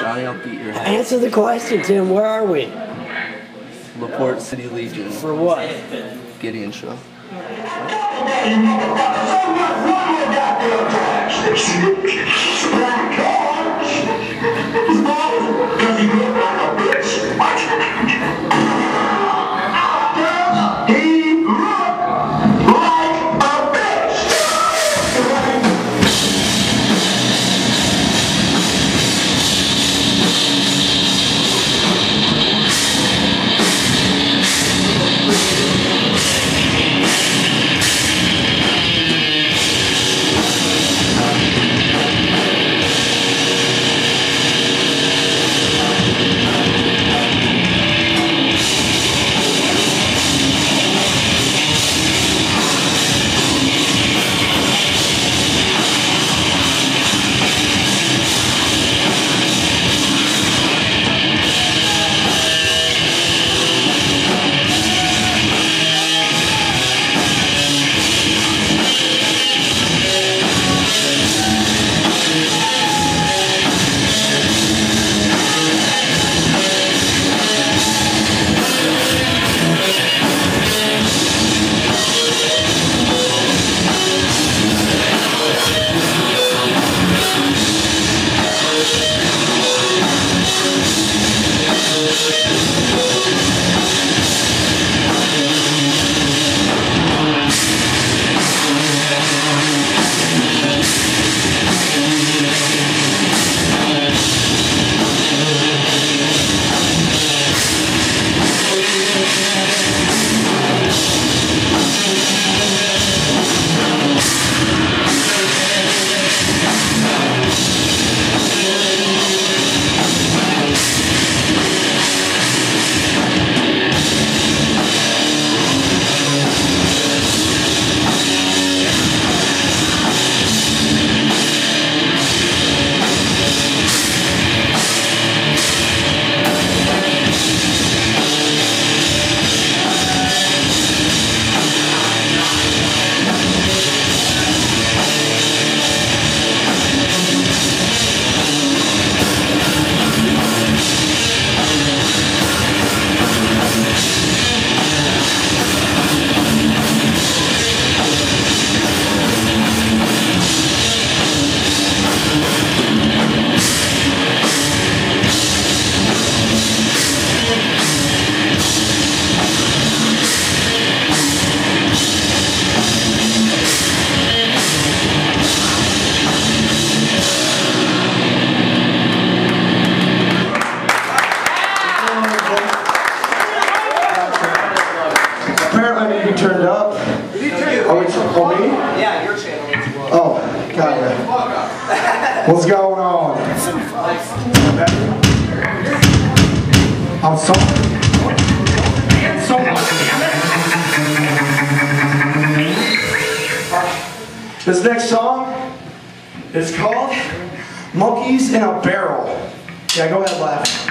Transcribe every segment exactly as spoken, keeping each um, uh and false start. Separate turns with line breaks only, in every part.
Johnny, I'll beat your head.
Answer the question, Tim. Where are we?
LaPorte City Legion.
For what?
Gideon show.
Turned up. Are we for me?
Yeah, your channel.
Oh, got ya. What's going on? I'm sorry. So this next song is called Monkeys in a Barrel. Yeah, go ahead, laugh.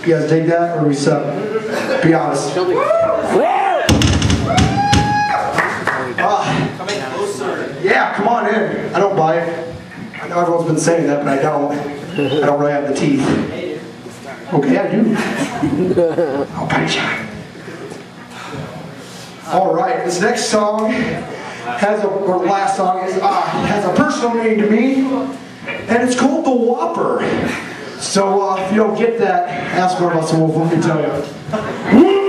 You guys dig that, or we suck? Be honest. Uh, yeah, come on in. I don't buy it. I know everyone's been saying that, but I don't. I don't really have the teeth. Okay, I do. I'll bite you. All right, this next song has a, or the last song is uh, has a personal meaning to me, and it's called The Whopper. So uh, if you don't get that, ask one of us and we'll fucking tell you. Woo!